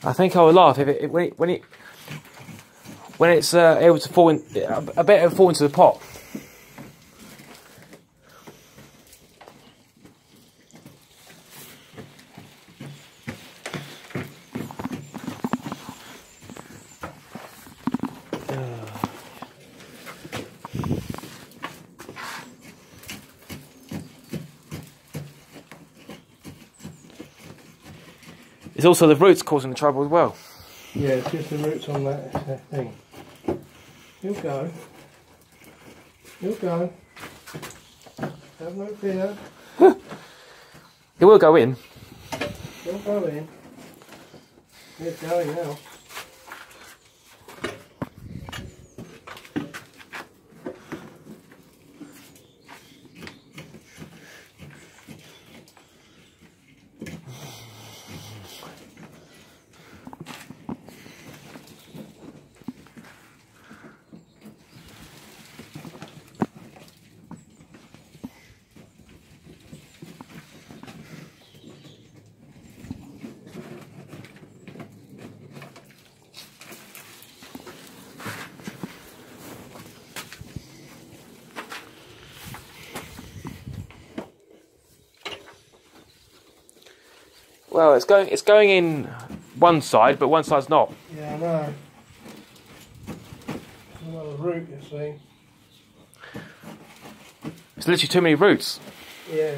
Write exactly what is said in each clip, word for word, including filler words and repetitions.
I think I would laugh if it, it when it when it when it's uh, able to fall in. I bet it'll fall into the pot. It's also the roots causing the trouble as well. Yeah, it's just the roots on that uh, thing. He'll go. He'll go. Have no fear. It will go in. He'll go in. He's going now. Well, it's going it's going in one side, but one side's not. Yeah, I know. Another root, you see. There's literally too many roots. Yeah.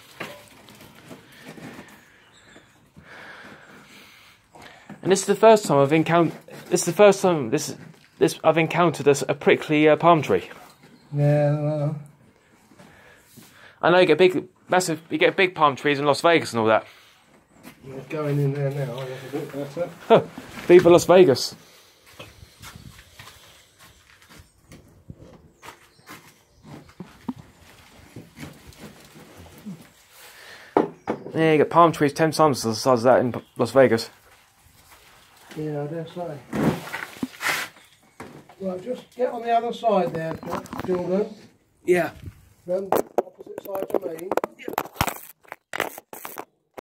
And this is the first time I've encountered. This is the first time this this I've encountered a, a prickly uh, palm tree. Yeah, I know. I know you get big, massive. You get big palm trees in Las Vegas and all that. They're going in there now. I have a bit better. Huh. Viva Las Vegas. Yeah, you get palm trees ten times the size of that in Las Vegas. Yeah, I dare say. Right, just get on the other side there, Jordan. Yeah. Run opposite side to me.